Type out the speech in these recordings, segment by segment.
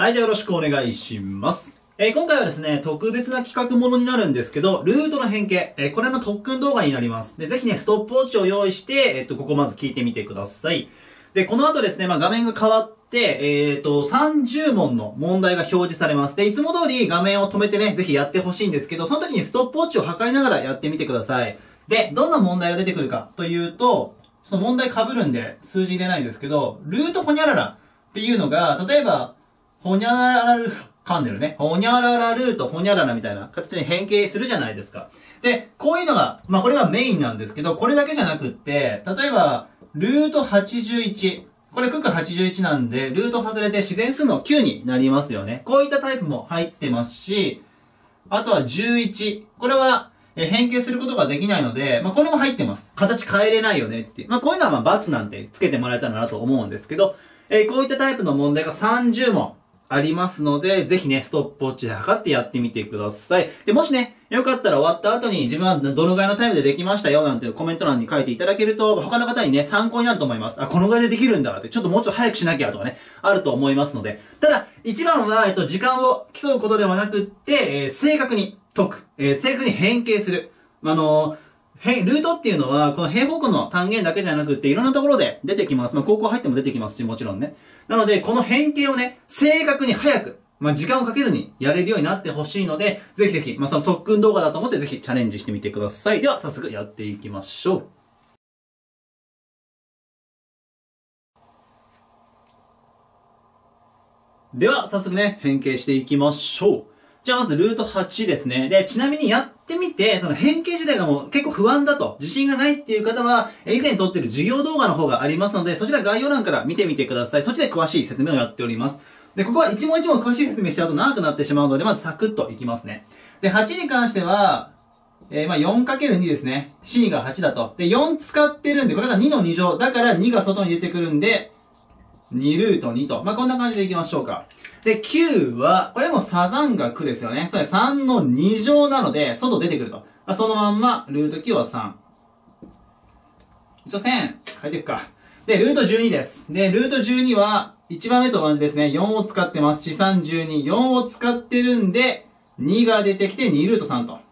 はい、じゃあよろしくお願いします。今回はですね、特別な企画ものになるんですけど、ルートの変形、これの特訓動画になります。で、ぜひね、ストップウォッチを用意して、ここまず聞いてみてください。で、この後ですね、画面が変わって、30問の問題が表示されます。で、いつも通り画面を止めてね、ぜひやってほしいんですけど、その時にストップウォッチを測りながらやってみてください。で、どんな問題が出てくるかというと、その問題被るんで数字入れないんですけど、ルートホニャララっていうのが、例えば、ホニャララル、噛んでるね。ホニャララルート、ホニャララみたいな形に変形するじゃないですか。で、こういうのが、これがメインなんですけど、これだけじゃなくって、例えば、ルート81。これ、九九81なんで、ルート外れて自然数の9になりますよね。こういったタイプも入ってますし、あとは11。これは、変形することができないので、これも入ってます。形変えれないよねっていう。こういうのは×なんてつけてもらえたらなと思うんですけど、こういったタイプの問題が30問。ありますので、ぜひね、ストップウォッチで測ってやってみてください。で、もしね、よかったら終わった後に自分はどのぐらいのタイムでできましたよなんてコメント欄に書いていただけると、他の方にね、参考になると思います。あ、このぐらいでできるんだって、ちょっともうちょっと早くしなきゃとかね、あると思いますので。ただ、一番は、時間を競うことではなくって、正確に解く。正確に変形する。ルートっていうのは、この平方根の単元だけじゃなくって、いろんなところで出てきます。高校入っても出てきますし、もちろんね。なので、この変形をね、正確に早く、時間をかけずにやれるようになってほしいので、ぜひぜひ、その特訓動画だと思ってぜひチャレンジしてみてください。では、早速やっていきましょう。では、早速ね、変形していきましょう。じゃあまずルート8ですね。で、ちなみにやってみて、その変形自体がもう結構不安だと、自信がないっていう方は、以前撮ってる授業動画の方がありますので、そちら概要欄から見てみてください。そっちで詳しい説明をやっております。で、ここは一問一問詳しい説明しちゃうと長くなってしまうので、まずサクッといきますね。で、8に関しては、4×2 ですね。C が8だと。で、4使ってるんで、これが2の2乗。だから2が外に出てくるんで、2ルート2と。こんな感じでいきましょうか。で、9は、これもサザンが9ですよね。それ3の2乗なので、外出てくると。そのまんま、ルート9は3。一応1000書いていくか。で、ルート12です。で、ルート12は、1番目と同じですね。4を使ってます。四三12。4を使ってるんで、2が出てきて2ルート3と。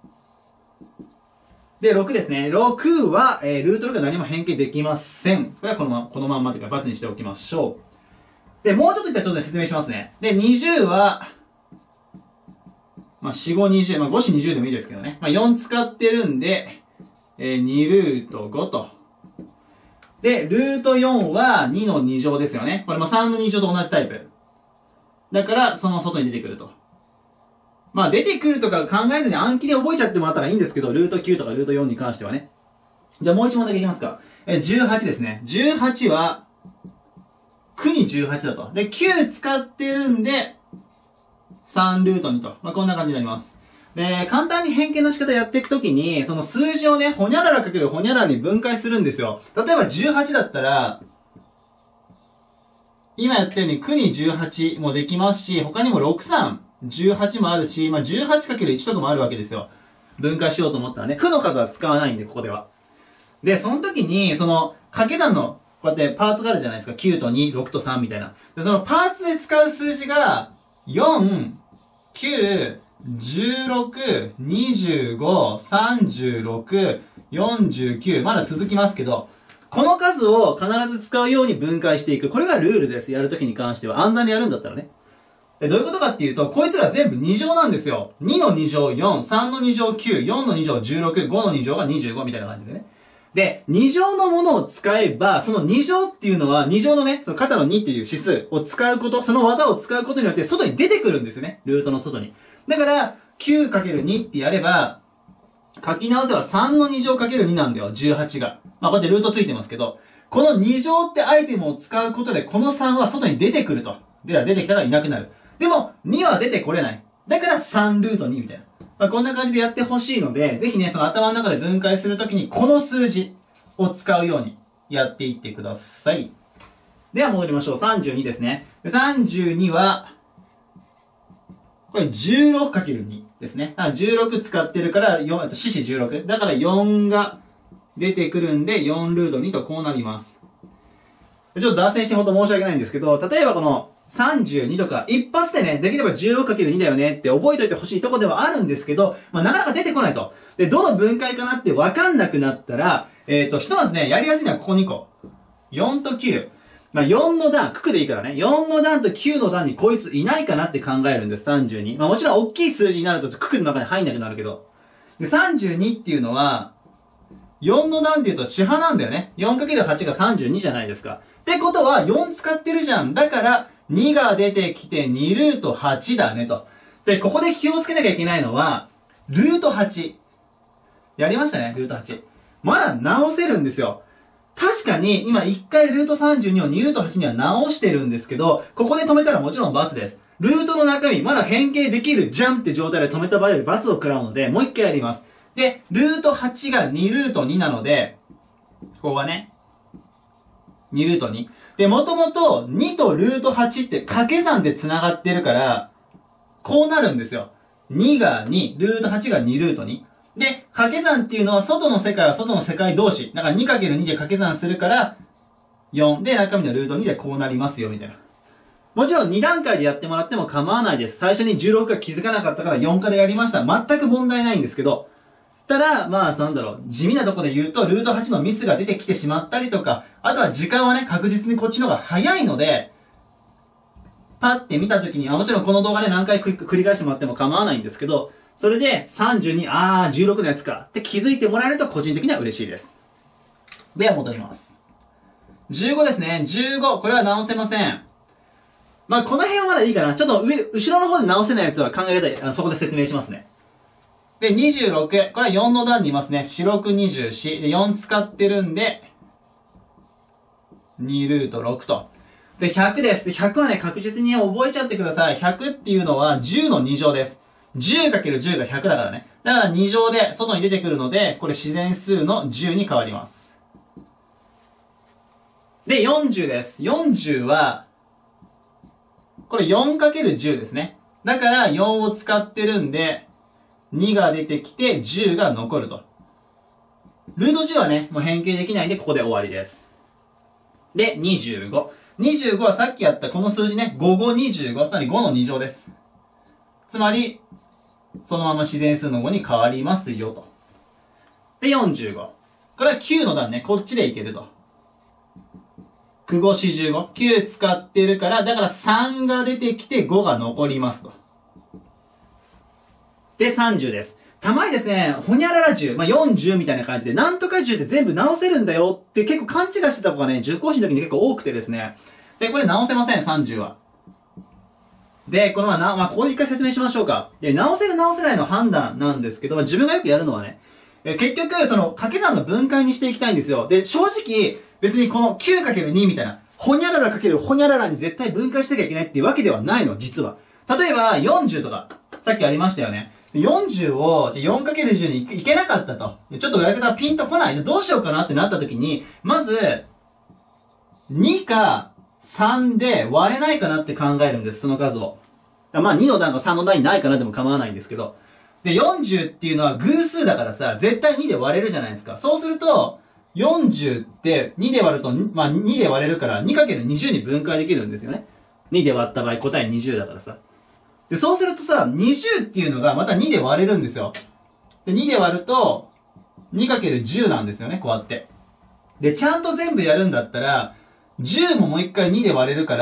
で、6ですね。6は、ルート6が何も変形できません。これはこのまんまというか、×にしておきましょう。で、もうちょっと言ったらちょっと説明しますね。で、20は、4、5、20、5、4、20でもいいですけどね。4使ってるんで、2ルート5と。で、ルート4は2の2乗ですよね。これ3の2乗と同じタイプ。だから、その外に出てくると。出てくるとか考えずに暗記で覚えちゃってもらったらいいんですけど、ルート9とかルート4に関してはね。じゃあもう一問だけいきますか。18ですね。18は、9に18だと。で、9使ってるんで、3ルート2と。こんな感じになります。で、簡単に変形の仕方やっていくときに、その数字をね、ホニャララかけるホニャララに分解するんですよ。例えば18だったら、今やったように9に18もできますし、他にも6、3、18もあるし、18×1 とかもあるわけですよ。分解しようと思ったらね。9の数は使わないんで、ここでは。で、その時に、その、掛け算の、こうやってパーツがあるじゃないですか。9と2、6と3みたいな。で、そのパーツで使う数字が、4、9、16、25、36、49、まだ続きますけど、この数を必ず使うように分解していく。これがルールです。やるときに関しては。暗算でやるんだったらね。で、どういうことかっていうと、こいつら全部2乗なんですよ。2の2乗4、3の2乗9、4の2乗16、5の2乗が25みたいな感じでね。で、2乗のものを使えば、その2乗っていうのは、2乗のね、その肩の2っていう指数を使うこと、その技を使うことによって外に出てくるんですよね。ルートの外に。だから、9×2 ってやれば、書き直せば3の2乗 ×2 なんだよ、18が。こうやってルートついてますけど、この2乗ってアイテムを使うことで、この3は外に出てくると。では出てきたらいなくなる。でも、2は出てこれない。だから3ルート2みたいな。こんな感じでやってほしいので、ぜひね、その頭の中で分解するときに、この数字を使うようにやっていってください。では戻りましょう。32ですね。32は、これ 16×2 ですね。16使ってるから、4、四四16。だから4が出てくるんで、4ルート2とこうなります。ちょっと脱線して本当申し訳ないんですけど、例えばこの 32とか、一発でね、できれば 16×2 だよねって覚えといてほしいとこではあるんですけど、まあなかなか出てこないと。で、どの分解かなってわかんなくなったら、ひとまずね、やりやすいのはここ2個。4と9。まあ4の段、九九でいいからね。4の段と9の段にこいついないかなって考えるんです、32。まあもちろん大きい数字になると九九の中に入んなくなるけど。で、32っていうのは、4の段っていうと四波なんだよね。4×8 が32じゃないですか。ってことは4使ってるじゃん。だから、2が出てきて2ルート8だねと。で、ここで気をつけなきゃいけないのは、ルート8。やりましたね、ルート8。まだ直せるんですよ。確かに、今1回ルート32を2ルート8には直してるんですけど、ここで止めたらもちろん×です。ルートの中身、まだ変形できるじゃんって状態で止めた場合より×を食らうので、もう1回やります。で、ルート8が2ルート2なので、ここがね、2ルート2。で、もともと2とルート8って掛け算で繋がってるから、こうなるんですよ。2が2、ルート8が2ルート2。で、掛け算っていうのは外の世界は外の世界同士。だから 2×2 で掛け算するから、4で中身のルート2でこうなりますよ、みたいな。もちろん2段階でやってもらっても構わないです。最初に16が気づかなかったから4からやりました。全く問題ないんですけど、ただ、まあ、なんだろう、地味なとこで言うと、ルート8のミスが出てきてしまったりとか、あとは時間はね、確実にこっちの方が早いので、パッて見たときに、もちろんこの動画で何回繰り返してもらっても構わないんですけど、それで32、16のやつかって気づいてもらえると個人的には嬉しいです。では戻ります。15ですね。15。これは直せません。まあ、この辺はまだいいかな。ちょっと後ろの方で直せないやつは考え方、そこで説明しますね。で、26。これは4の段にいますね。四六24。で、4使ってるんで、2ルート6と。で、100です。で、100はね、確実に覚えちゃってください。100っていうのは10の2乗です。10×10 が100だからね。だから2乗で外に出てくるので、これ自然数の10に変わります。で、40です。40は、これ 4×10 ですね。だから4を使ってるんで、2が出てきて10が残ると。ルート10はね、もう変形できないんでここで終わりです。で、25。25はさっきやったこの数字ね、5、5、25。つまり5の2乗です。つまり、そのまま自然数の5に変わりますよと。で、45。これは9の段ね、こっちでいけると。9、5、45。9使ってるから、だから3が出てきて5が残りますと。で、30です。たまにですね、ほにゃらら10、まあ、40みたいな感じで、なんとか10って全部直せるんだよって結構勘違いしてた子がね、受講師の時に結構多くてですね。で、これ直せません、30は。で、このまあ、ここで一回説明しましょうか。で、直せる直せないの判断なんですけど、自分がよくやるのはね、結局、掛け算の分解にしていきたいんですよ。で、正直、別にこの 9×2 みたいな、ほにゃららかけるほにゃららに絶対分解しなきゃいけないっていうわけではないの、実は。例えば、40とか、さっきありましたよね。40を 4×10 にいけなかったと。ちょっと裏方がピンとこない。どうしようかなってなった時に、まず、2か3で割れないかなって考えるんです、その数を。まあ2の段が3の段にないかなでも構わないんですけど。で、40っていうのは偶数だからさ、絶対2で割れるじゃないですか。そうすると、40って2で割ると、まあ2で割れるから 2×20 に分解できるんですよね。2で割った場合答え20だからさ。で、そうするとさ、20っていうのがまた2で割れるんですよ。で、2で割ると、2×10 なんですよね、こうやって。で、ちゃんと全部やるんだったら、10ももう一回2で割れるから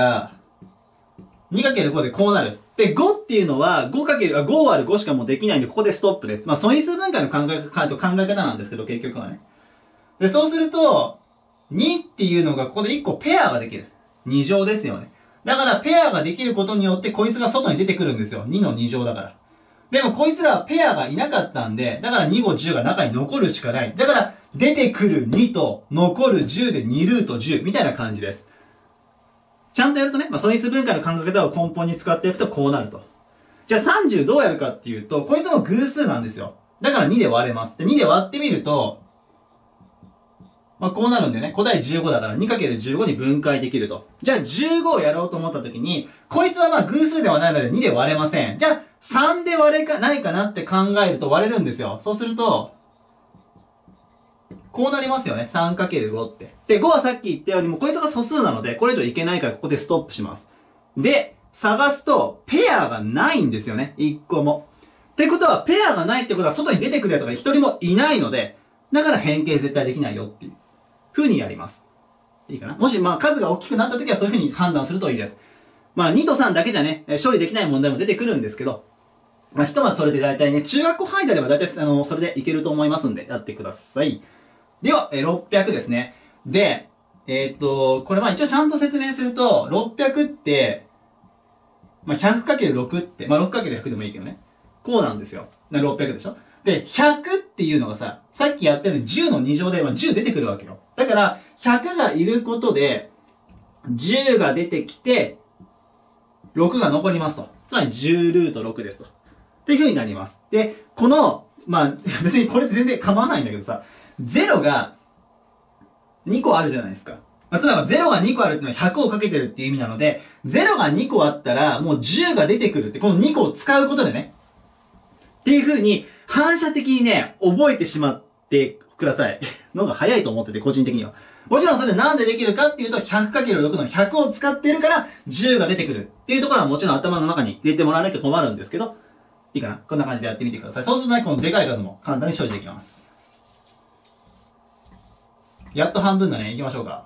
、2×5 でこうなる。で、5っていうのは、5割る5しかもうできないんで、ここでストップです。まあ、素因数分解の考え方なんですけど、結局はね。で、そうすると、2っていうのがここで1個ペアができる。2乗ですよね。だから、ペアができることによって、こいつが外に出てくるんですよ。2の2乗だから。でも、こいつらはペアがいなかったんで、だから2、5、10が中に残るしかない。だから、出てくる2と残る10で2ルート10みたいな感じです。ちゃんとやるとね、まあ、素因数分解の考え方を根本に使っていくとこうなると。じゃあ30どうやるかっていうと、こいつも偶数なんですよ。だから2で割れます。で、2で割ってみると、まあ、こうなるんでね、答え15だから 2×15 に分解できると。じゃあ15をやろうと思った時に、こいつはまあ偶数ではないので2で割れません。じゃあ3で割れないかなって考えると割れるんですよ。そうすると、こうなりますよね。3×5 って。で、5はさっき言ったようにもうこいつが素数なので、これ以上いけないからここでストップします。 で、探すと、ペアがないんですよね。1個も。ってことは、ペアがないってことは、外に出てくるやつが1人もいないので、だから変形絶対できないよっていう風にやります。いいかな？もし、数が大きくなった時はそういう風に判断するといいです。2と3だけじゃね、処理できない問題も出てくるんですけど、ひとまずそれで大体ね、中学校範囲であれば大体、それでいけると思いますんで、やってください。では、600ですね。で、これ一応ちゃんと説明すると、600って、100×6 って、6×100 でもいいけどね。こうなんですよ。600でしょ？で、100っていうのがさ、さっきやったように10の2乗で、10出てくるわけよ。だから、100がいることで、10が出てきて、6が残りますと。つまり10ルート6ですと。っていう風になります。で、この、別にこれって全然構わないんだけどさ、0が2個あるじゃないですか。つまり0が2個あるっていうのは100をかけてるっていう意味なので、0が2個あったらもう10が出てくるって、この2個を使うことでね。っていう風に反射的にね、覚えてしまってください。のが早いと思ってて、個人的には。もちろんそれなんでできるかっていうと、100×6 の100を使ってるから10が出てくるっていうところはもちろん頭の中に入れてもらわなきゃ困るんですけど、いいかな？こんな感じでやってみてください。そうするとね、このでかい数も簡単に処理できます。やっと半分だね。行きましょうか。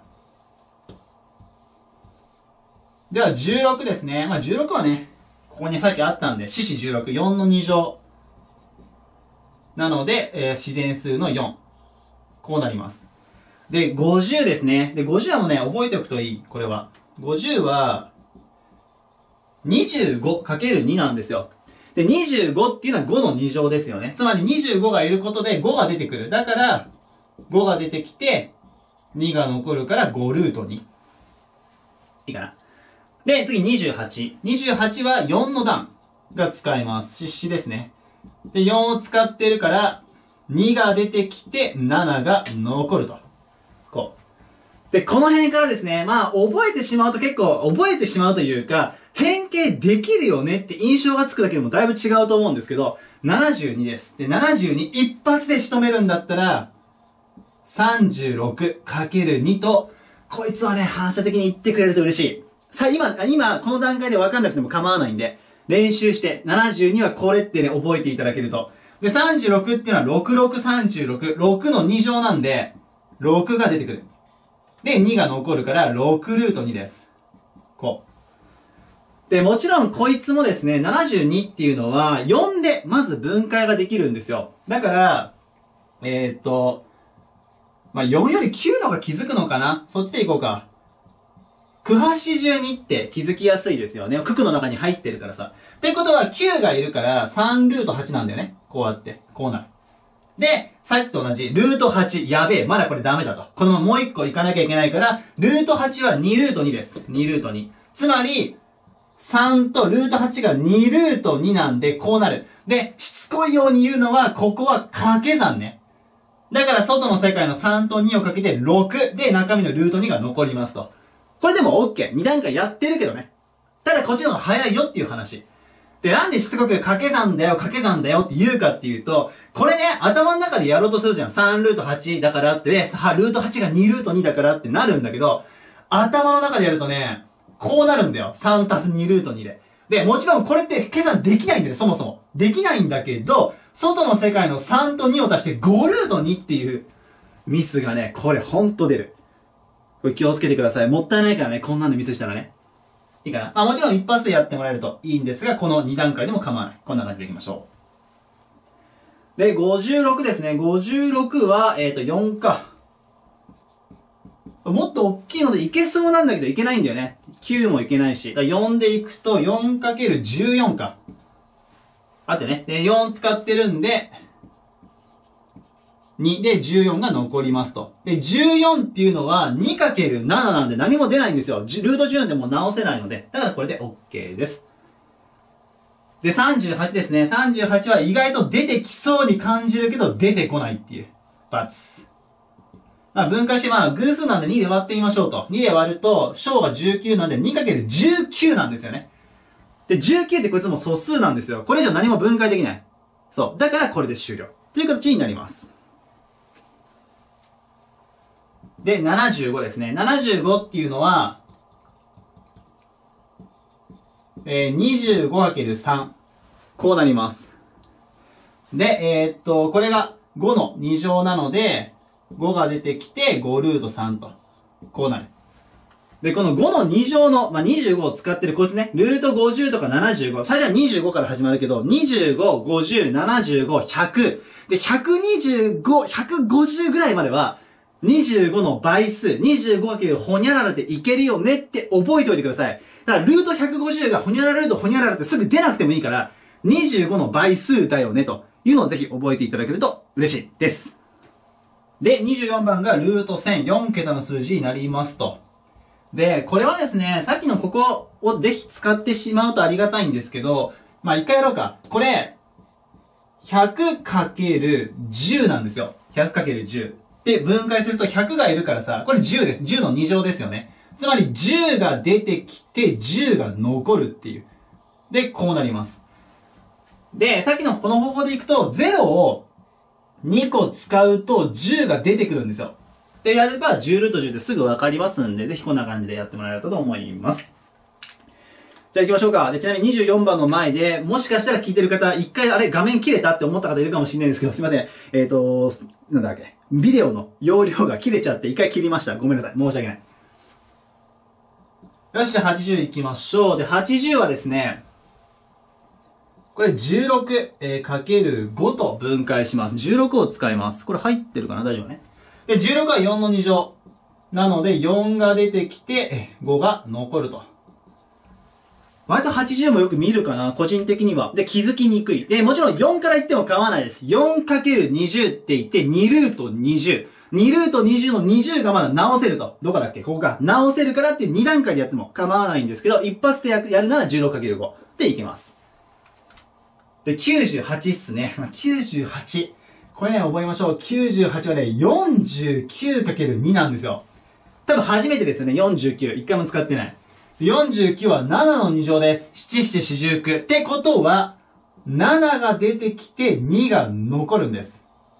では16ですね。16はね、ここにさっきあったんで、四四16、4の2乗。なので、自然数の4。こうなります。で、50ですね。で、50はもうね、覚えておくといい。これは。50は、25×2 なんですよ。で、25っていうのは5の2乗ですよね。つまり25がいることで5が出てくる。だから、5が出てきて、2が残るから5ルート2。いいかな。で、次28。28は4の段が使えます。四ですね。で、4を使ってるから、2が出てきて、7が残ると。こう。で、この辺からですね、覚えてしまうと結構、覚えてしまうというか、変形できるよねって印象がつくだけでもだいぶ違うと思うんですけど、72です。で、72一発で仕留めるんだったら、36×2 と、こいつはね、反射的に言ってくれると嬉しい。さあ、今、この段階で分かんなくても構わないんで、練習して、72はこれってね、覚えていただけると。で、36っていうのは6636。6の2乗なんで、6が出てくる。で、2が残るから、6ルート2です。こう。で、もちろんこいつもですね、72っていうのは、4で、まず分解ができるんですよ。だから、4より9のが気づくのかな？そっちでいこうか。九八十二って気づきやすいですよね。九九の中に入ってるからさ。ってことは9がいるから3ルート8なんだよね。こうやって。こうなる。で、さっきと同じ、ルート8。やべえ、まだこれダメだと。このままもう1個行かなきゃいけないから、ルート8は2ルート2です。2ルート2。つまり、3とルート8が2ルート2なんで、こうなる。で、しつこいように言うのは、ここは掛け算ね。だから外の世界の3と2をかけて6で中身のルート2が残りますと。これでも OK。2段階やってるけどね。ただこっちの方が早いよっていう話。で、なんでしつこく掛け算だよって言うかっていうと、これね、頭の中でやろうとするじゃん。3ルート8だからってね、ルート8が2ルート2だからってなるんだけど、頭の中でやるとね、こうなるんだよ。3足す2ルート2で。で、もちろんこれって計算できないんだよ、そもそも。できないんだけど、外の世界の3と2を足して5ルート2っていうミスがね、これほんと出る。これ気をつけてください。もったいないからね、こんなんでミスしたらね。いいかな？もちろん一発でやってもらえるといいんですが、この2段階でも構わない。こんな感じでいきましょう。で、56ですね。56は、4か。もっと大きいのでいけそうなんだけどいけないんだよね。9もいけないし。だ4でいくと 4×14 か。あってね。で、4使ってるんで、2で14が残りますと。で、14っていうのは 2×7 なんで何も出ないんですよ。ルート14でも直せないので。だからこれで OK です。で、38ですね。38は意外と出てきそうに感じるけど出てこないっていう。×。分解して偶数なんで2で割ってみましょうと。2で割ると、小が19なんで 2×19 なんですよね。で、19ってこいつも素数なんですよ。これ以上何も分解できない。そう。だからこれで終了。という形になります。で、75ですね。75っていうのは、 25×3。こうなります。で、これが5の2乗なので、5が出てきて5ルート3と。こうなる。で、この5の2乗の、25を使ってるこいつね、ルート50とか75。最初は25から始まるけど、25、50、75、100。で、125、150ぐらいまでは、25の倍数、25× ほにゃららでいけるよねって覚えておいてください。だから、ルート150がほにゃららルートほにゃららってすぐ出なくてもいいから、25の倍数だよねというのをぜひ覚えていただけると嬉しいです。で、24番がルート1000、4桁の数字になりますと。で、これはですね、さっきのここをぜひ使ってしまうとありがたいんですけど、一回やろうか。これ、100×10 なんですよ。100×10。で、分解すると100がいるからさ、これ10です。10の2乗ですよね。つまり10が出てきて10が残るっていう。で、こうなります。で、さっきのこの方法でいくと、0を2個使うと10が出てくるんですよ。で、やれば10ルート10ですぐわかりますんで、ぜひこんな感じでやってもらえると思います。じゃあ行きましょうか。で、ちなみに24番の前で、もしかしたら聞いてる方、一回あれ画面切れたって思った方いるかもしれないんですけど、すいません。なんだっけ。ビデオの容量が切れちゃって一回切りました。ごめんなさい。申し訳ない。よし、じゃあ80行きましょう。で、80はですね、これ16、かける5と分解します。16を使います。これ入ってるかな？大丈夫ね。で、16は4の2乗。なので、4が出てきて、5が残ると。割と80もよく見るかな、個人的には。で、気づきにくい。で、もちろん4から言っても構わないです。4×20 って言って、2ルート20。2ルート20の20がまだ直せると。どこだっけ？ここか。直せるからっていう2段階でやっても構わないんですけど、一発でやるなら 16×5 でいきます。で、98っすね。98。これね、覚えましょう。98はね、49×2 なんですよ。多分初めてですよね、49。一回も使ってない。49は7の2乗です。7、7、49。ってことは、7が出てきて2が残るんです。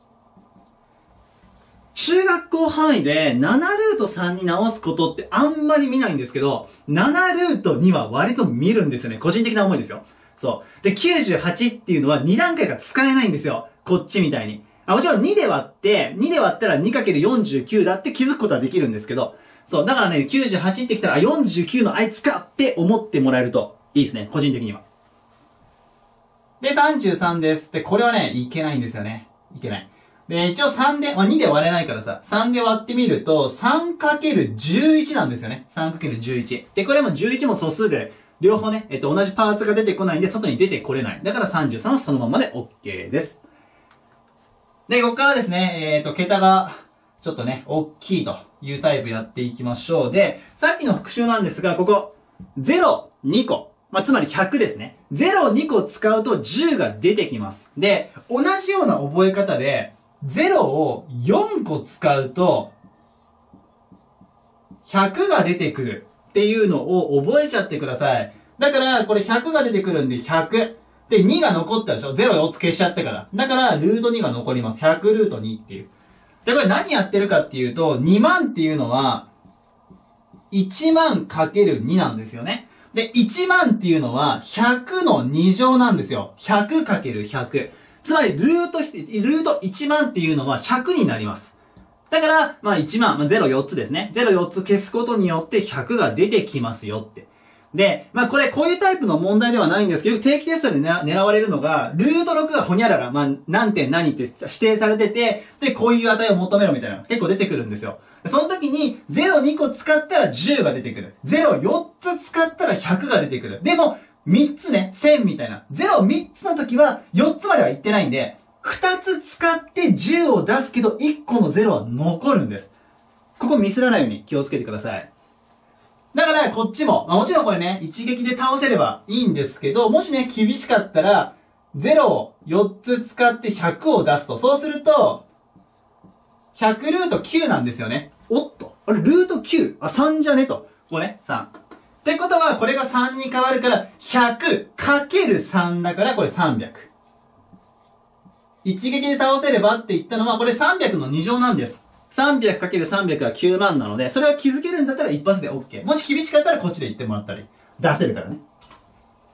中学校範囲で7ルート3に直すことってあんまり見ないんですけど、7ルート2は割と見るんですよね。個人的な思いですよ。そう。で、98っていうのは2段階が使えないんですよ。こっちみたいに。もちろん2で割ったら 2×49 だって気づくことはできるんですけど、そう。だからね、98ってきたら、49のあいつかって思ってもらえるといいですね。個人的には。で、33です。で、これはね、いけないんですよね。いけない。で、一応3で、2で割れないからさ、3で割ってみると、3×11 なんですよね。3×11。で、これも11も素数で、両方ね、同じパーツが出てこないんで、外に出てこれない。だから33はそのままで OK です。で、ここからですね、桁が、ちょっとね、大きいというタイプやっていきましょう。で、さっきの復習なんですが、ここ、0、2個。つまり100ですね。0、2個使うと10が出てきます。で、同じような覚え方で、0を4個使うと、100が出てくるっていうのを覚えちゃってください。だから、これ100が出てくるんで100。で、2が残ったでしょ？ 0 4つ消しちゃったから。だから、ルート2が残ります。100ルート2っていう。で、これ何やってるかっていうと、2万っていうのは、1万かける2なんですよね。で、1万っていうのは、100の2乗なんですよ。100かける100。つまり、ルート1万っていうのは100になります。だから、1万、0、4つですね。0、4つ消すことによって100が出てきますよって。で、こういうタイプの問題ではないんですけど、定期テストで狙われるのが、ルート6がほにゃらら、何点何って指定されてて、で、こういう値を求めろみたいなのが結構出てくるんですよ。その時に、0、2個使ったら10が出てくる。0、4つ使ったら100が出てくる。でも、3つね、1000みたいな。0、3つの時は、4つまでは行ってないんで、2つ使って10を出すけど、1個の0は残るんです。ここミスらないように気をつけてください。だから、こっちも、もちろんこれね、一撃で倒せればいいんですけど、もしね、厳しかったら、0を4つ使って100を出すと。そうすると、100ルート9なんですよね。おっと。あれ、ルート 9? 3じゃねと。ここね、3。ってことは、これが3に変わるから、100かける3だから、これ300。一撃で倒せればって言ったのは、これ300の2乗なんです。300×300 は9万なので、それは気づけるんだったら一発で OK。もし厳しかったらこっちで言ってもらったり、出せるからね。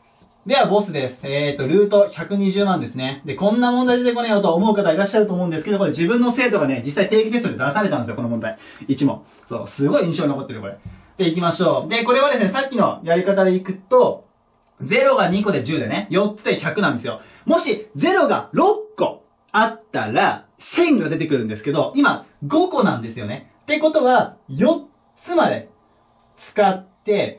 では、ボスです。ルート120万ですね。で、こんな問題出てこねえよと思う方いらっしゃると思うんですけど、これ自分の生徒がね、実際定期テストで出されたんですよ、この問題。1問。そう、すごい印象に残ってる、これ。で、行きましょう。で、これはですね、さっきのやり方でいくと、0が2個で10でね、4つで100なんですよ。もし、0が6個あったら、1000が出てくるんですけど、今、5個なんですよね。ってことは、4つまで使って、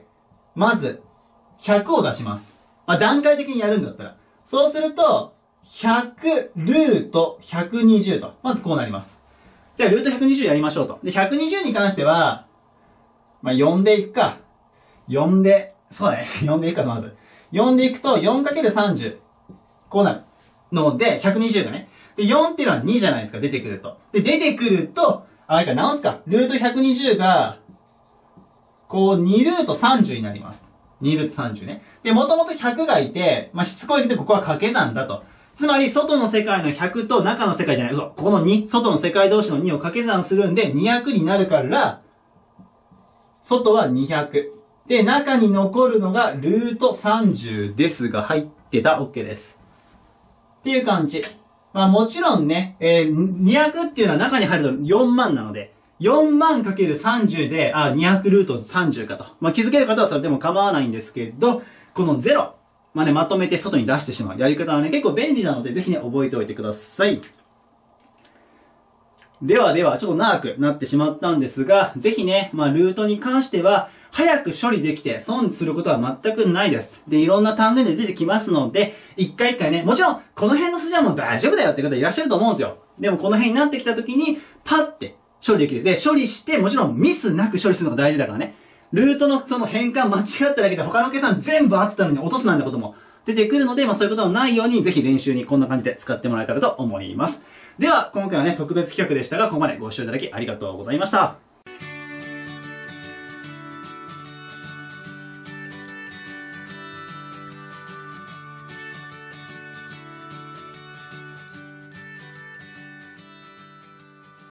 まず、100を出します。まあ、段階的にやるんだったら。そうすると、100ルート120と。まずこうなります。じゃあ、ルート120やりましょうと。で、120に関しては、まあ、4でいくか。4で、そうね。4でいくか、まず。4でいくと、4×30。こうなる。ので、120がね。で、4っていうのは2じゃないですか、出てくると。で、出てくると、あれか、直すか。ルート120が、こう、2ルート30になります。2ルート30ね。で、もともと100がいて、まあ、しつこいけどここは掛け算だと。つまり、外の世界の100と中の世界じゃない。そう、ここの2、外の世界同士の2を掛け算するんで、200になるから、外は200。で、中に残るのが、ルート30ですが、入ってた。OK です。っていう感じ。まあもちろんね、200っていうのは中に入ると4万なので、4万かける30で、200ルート30かと。まあ気づける方はそれでも構わないんですけど、この0、まあね、まとめて外に出してしまうやり方はね、結構便利なので、ぜひね、覚えておいてください。では、ちょっと長くなってしまったんですが、ぜひね、まあルートに関しては、早く処理できて損することは全くないです。で、いろんな単元で出てきますので、一回一回ね、もちろん、この辺の筋はもう大丈夫だよって方いらっしゃると思うんですよ。でもこの辺になってきた時に、パッて処理できる。で、処理して、もちろんミスなく処理するのが大事だからね。ルートのその変換間違っただけで他の計算全部合ってたのに落とすなんてことも出てくるので、まあそういうことのないように、ぜひ練習にこんな感じで使ってもらえたらと思います。では、今回はね、特別企画でしたが、ここまでご視聴いただきありがとうございました。